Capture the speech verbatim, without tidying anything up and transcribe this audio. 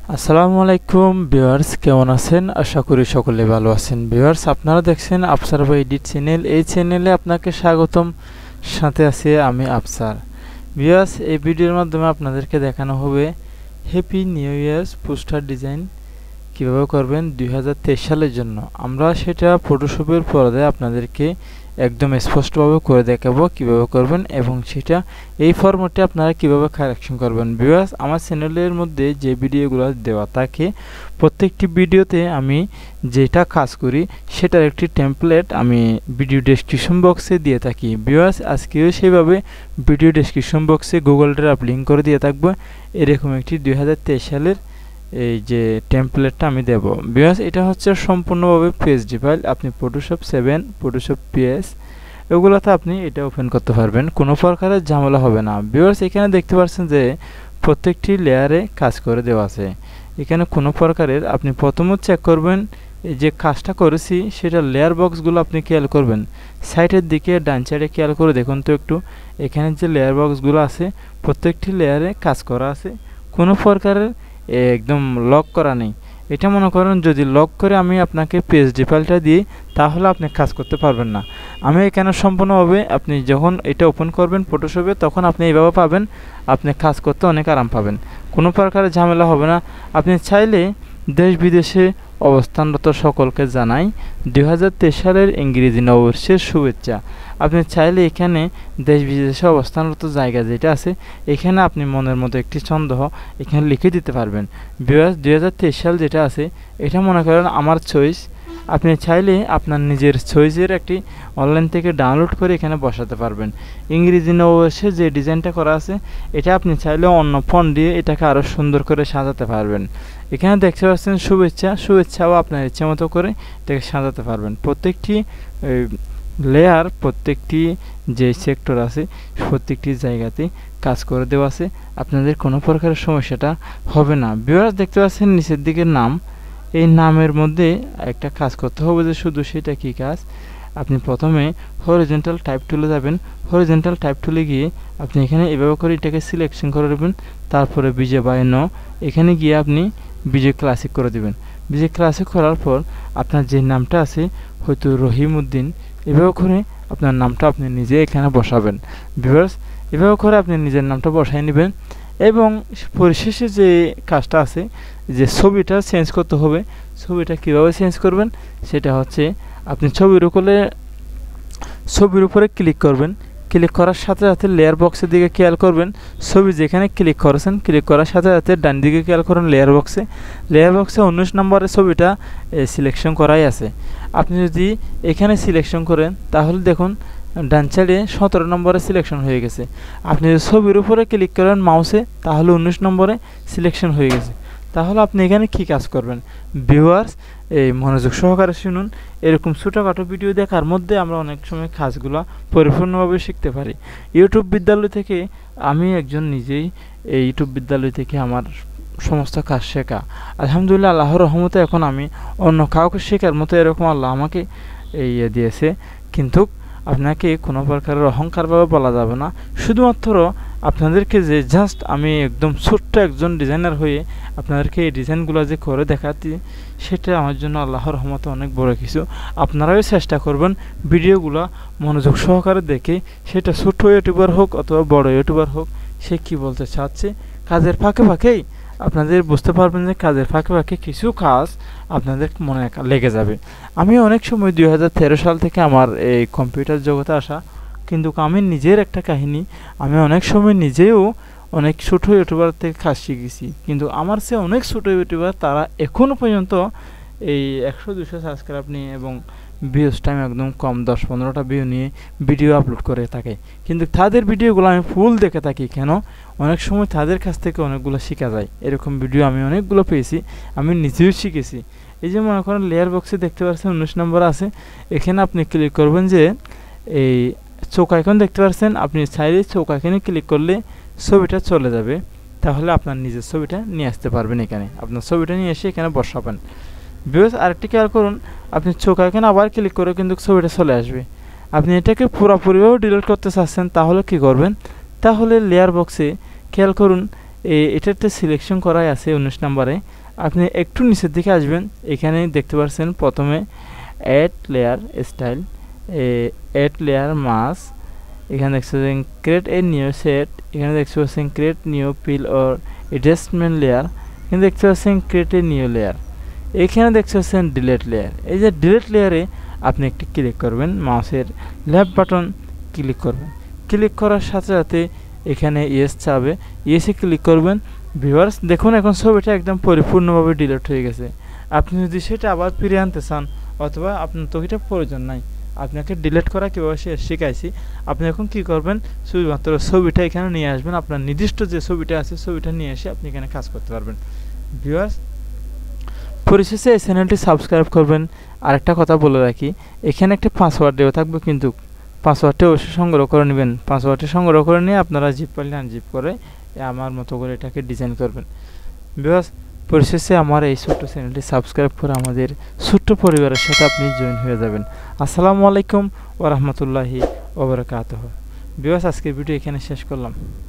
আসসালামু আলাইকুম ভিউয়ার্স, কেমন আছেন? আশা করি সকলে ভালো আছেন। ভিউয়ার্স, আপনারা দেখছেন আফসার বাই এডিট চ্যানেল। এই চ্যানেলে আপনাকে স্বাগতম। সাথে আছি আমি আফসার। ভিউয়ার্স, এই ভিডিওর মাধ্যমে আপনাদেরকে দেখানো হবে happy new years poster design কিভাবে করবেন দুই হাজার তেইশ সালের জন্য। আমরা সেটা ফটোশপের পর্দায় আপনাদেরকে একদম স্পষ্টভাবে করে দেখাবো কিভাবে করবেন এবং সেটা এই ফরম্যাটে আপনারা কিভাবে কারেকশন করবেন। ভিউয়ার্স, আমার চ্যানেলের মধ্যে যে ভিডিওগুলো দেওয়া থাকে প্রত্যেকটি ভিডিওতে আমি যেটা কাজ করি সেটার একটি টেমপ্লেট আমি ভিডিও ডেসক্রিপশন বক্সে দিয়ে থাকি। ভিউয়ার্স, আজকেও সেইভাবে ভিডিও ডেসক্রিপশন বক্সে গুগল ড্রাইভ লিঙ্ক করে দিয়ে থাকবো। এরকম একটি দুই হাজার তেইশ সালের এই যে টেমপ্লেটটা আমি দেব। ভিউয়ার্স, এটা হচ্ছে সম্পূর্ণভাবে পিএসডি ফাইল। আপনি ফটোশপ সেভেন, ফটোশপ পিএস এগুলোতে আপনি এটা ওপেন করতে পারবেন, কোনো প্রকারের ঝামেলা হবে না। ভিউয়ার্স, এখানে দেখতে পাচ্ছেন যে প্রত্যেকটি লেয়ারে কাজ করে দেওয়া আছে। এখানে কোনো প্রকারের আপনি প্রথমে চেক করবেন এই যে কাজটা করেছি সেটা লেয়ার বক্সগুলো আপনি খেয়াল করবেন। সাইডের দিকে ডান সাইডে খেয়াল করে দেখুন তো একটু, এখানে যে লেয়ার বক্সগুলো আছে প্রত্যেকটি লেয়ারে কাজ করা আছে, কোনো প্রকারের একদম লক করা নেই। এটা মনে করেন যদি লক করে আমি আপনাকে পিএসডি ফাইলটা দিই তাহলে আপনি কাজ করতে পারবেন না। আমি এখানে সম্পূর্ণভাবে আপনি যখন এটা ওপেন করবেন ফটোশপে তখন আপনি এইভাবে পাবেন, আপনি কাজ করতে অনেক আরাম পাবেন, কোনো প্রকারের ঝামেলা হবে না। আপনি চাইলে দেশ বিদেশে অবস্থানরত সকলকে জানাই দুই হাজার তেইশ সালের ইংরেজি নববর্ষের শুভেচ্ছা। আপনি চাইলে এখানে দেশ বিদেশে অবস্থানরত জায়গা যেটা আছে এখানে আপনি মনের মতো একটি ছন্দ এখানে লিখে দিতে পারবেন। ভিউয়ার্স, দুই হাজার তেইশ সাল যেটা আছে এটা মনে করেন আমার চয়েস। আপনি চাইলে আপনার নিজের চয়েসের একটি অনলাইন থেকে ডাউনলোড করে এখানে বসাতে পারবেন। ইংরেজি নববর্ষে যে ডিজাইনটা করা আছে এটা আপনি চাইলে অন্য ফন্ট দিয়ে এটাকে আরও সুন্দর করে সাজাতে পারবেন। এখানে দেখতে পাচ্ছেন শুভেচ্ছা, শুভেচ্ছাও আপনার ইচ্ছে মতো করে এটাকে সাজাতে পারবেন। প্রত্যেকটি লেয়ার, প্রত্যেকটি যে সেক্টর আছে প্রত্যেকটি জায়গাতে কাজ করে দেওয়া আছে, আপনাদের কোনো প্রকারের সমস্যাটা হবে না। ভিউয়ার্স, দেখতে পাচ্ছেন নিচের দিকে নাম, এই নামের মধ্যে একটা কাজ করতে হবে যে শুধু সেটা কি কাজ। আপনি প্রথমে হরিজন্টাল টাইপ টুলে যাবেন, হরিজন্টাল টাইপ টুলে গিয়ে আপনি এখানে এভাবে করে এটাকে সিলেকশন করে দেবেন, তারপরে বিজে বাই ন এখানে গিয়ে আপনি বিজে ক্লাসিক করে দেবেন। বিজে ক্লাসিক করার পর আপনার যে নামটা আছে হয়তো রহিম উদ্দিন, এভাবে করে আপনার নামটা আপনি নিজে এখানে বসাবেন। ভিউয়ার্স, এভাবে করে আপনি নিজের নামটা বসাই নেবেন এবং পরিশেষে যে কাজটা আছে যে ছবিটা চেঞ্জ করতে হবে। ছবিটা কিভাবে চেঞ্জ করবেন সেটা হচ্ছে আপনি ছবির উপরে ছবির উপরে ক্লিক করবেন, ক্লিক করার সাথে সাথে লেয়ার বক্সের দিকে খেয়াল করবেন। ছবি যেখানে ক্লিক করেছেন ক্লিক করার সাথে সাথে ডান দিকে খেয়াল করুন লেয়ার বক্সে, লেয়ার বক্সে উনিশ নম্বরের ছবিটা সিলেকশন করাই আছে। আপনি যদি এখানে সিলেকশন করেন তাহলে দেখুন ডান সাইডে সতেরো নম্বরে সিলেকশন হয়ে গেছে। আপনি যদি ছবির উপরে ক্লিক করেন মাউসে তাহলে উনিশ নম্বরে সিলেকশন হয়ে গেছে। তাহলে আপনি এখানে কি কাজ করবেন? ভিউয়ার্স, এই মনোযোগ সহকারে শুনুন। এরকম ছোটোখাটো ভিডিও দেখার মধ্যে আমরা অনেক সময় কাজগুলো পরিপূর্ণভাবে শিখতে পারি। ইউটিউব বিদ্যালয় থেকে আমি একজন নিজেই এই ইউটিউব বিদ্যালয় থেকে আমার সমস্ত কাজ শেখা। আলহামদুলিল্লাহ, আল্লাহর রহমতে এখন আমি অন্য কাউকে শেখার মতো এরকম আল্লাহ আমাকে এই ইয়ে দিয়েছে। কিন্তু আপনাকে কোনো প্রকারের অহংকারভাবে বলা যাবে না। শুধুমাত্র আপনাদেরকে যে জাস্ট আমি একদম ছোট্ট একজন ডিজাইনার হয়ে আপনাদেরকে এই ডিজাইনগুলো যে করে দেখাচ্ছি সেটা আমার জন্য আল্লাহর রহমতে অনেক বড় কিছু। আপনারাও চেষ্টা করবেন ভিডিওগুলো মনোযোগ সহকারে দেখে, সেটা ছোট ইউটিউবার হোক অথবা বড় ইউটিউবার হোক, সে কি বলতে চাচ্ছে কাজের ফাঁকে ফাঁকেই আপনাদের বুঝতে পারবেন যে কাজের ফাঁকে ফাঁকে কিছু কাজ আপনাদের মনে লেগে যাবে। আমি অনেক সময় দুই হাজার তেরো সাল থেকে আমার এই কম্পিউটার জগতে আসা, কিন্তু আমি নিজের একটা কাহিনী, আমি অনেক সময় নিজেও অনেক ছোটো ইউটিউবার থেকে কাজ শিখেছি, কিন্তু আমার সে অনেক ছোটো ইউটিউবার তারা এখনও পর্যন্ত এই একশো দুশো সাবস্ক্রাইব নিয়ে এবং ভিউজ টাইম একদম কম দশ পনেরোটা ভিউ নিয়ে ভিডিও আপলোড করে থাকে, কিন্তু তাদের ভিডিওগুলো আমি ফুল দেখে থাকি। কেন? অনেক সময় তাদের কাছ থেকে অনেকগুলো শেখা যায়। এরকম ভিডিও আমি অনেকগুলো পেয়েছি, আমি নিজেও শিখেছি। এই যে মনে করেন লেয়ার বক্সে দেখতে পাচ্ছেন উনিশ নম্বর আছে, এখানে আপনি ক্লিক করবেন যে এই চোখ আইকন দেখতে পাচ্ছেন, আপনি চাইলে চোখ আইকনে ক্লিক করলে ছবিটা চলে যাবে, তাহলে আপনার নিজের ছবিটা নিয়ে আসতে পারবেন। এখানে আপনার ছবিটা নিয়ে এসে এখানে বসাবেন। ভিউয়ার্স, আরেকটি খেয়াল করুন, আপনি চোখ আইকনে আবার ক্লিক করে কিন্তু ছবিটা চলে আসবে। আপনি এটাকে পুরোপুরিভাবে ডিলিট করতে চাচ্ছেন তাহলে কি করবেন? তাহলে লেয়ার বক্সে খেয়াল করুন এটাতে সিলেকশন করাই আছে উনিশ নম্বরে। আপনি একটু নিচের দিকে আসবেন, এখানে দেখতে পাচ্ছেন প্রথমে add layer style, add layer mask, এখানে দেখতে পাচ্ছেন ক্রিয়েট এ নিউ সেট, এখানে দেখতে পাচ্ছেন create new fill or adjustment layer, এখানে দেখতে পাচ্ছেন ক্রিয়েট এ নিউ লেয়ার, এখানে দেখতে পাচ্ছেন ডিলিট লেয়ার। এই যে ডিলিট লেয়ারে আপনি একটি ক্লিক করবেন, মাউসের লেফট বাটন ক্লিক করবেন, ক্লিক করার সাথে সাথে এখানে ইয়েস চাবে, ইয়েসে ক্লিক করবেন। ভিউয়ার্স দেখুন এখন ছবিটা একদম পরিপূর্ণভাবে ডিলিট হয়ে গেছে। আপনি যদি সেটা আবার ফিরে আনতে চান অথবা আপনার তো এটা প্রয়োজন নাই, আপনাকে ডিলিট করা কীভাবে শিখাইছি, আপনি এখন কী করবেন, শুধুমাত্র ছবিটা এখানে নিয়ে আসবেন, আপনার নির্দিষ্ট যে ছবিটা আছে ছবিটা নিয়ে এসে আপনি এখানে কাজ করতে পারবেন। ভিউয়ার্স পরিশেষে এই চ্যানেলটি সাবস্ক্রাইব করবেন। আরেকটা কথা বলে রাখি, এখানে একটা পাসওয়ার্ড দেওয়া থাকবে, কিন্তু পাসওয়ার্ডটা অবশ্যই সংগ্রহ করে নেবেন। পাসওয়ার্ডটা সংগ্রহ করে নিয়ে আপনারা জিপ পারলে আনজিপ করে আমার মতো করে এটাকে ডিজাইন করবেন। বিকজ পরিশেষে আমার এই ছোট্ট চ্যানেলটি সাবস্ক্রাইব করে আমাদের ছোট্ট পরিবারের সাথে আপনি জয়েন হয়ে যাবেন। আসসালামু আলাইকুম ওয়া রাহমাতুল্লাহি ওয়া বারাকাতুহু। বিকজ আজকের ভিডিও এখানে শেষ করলাম।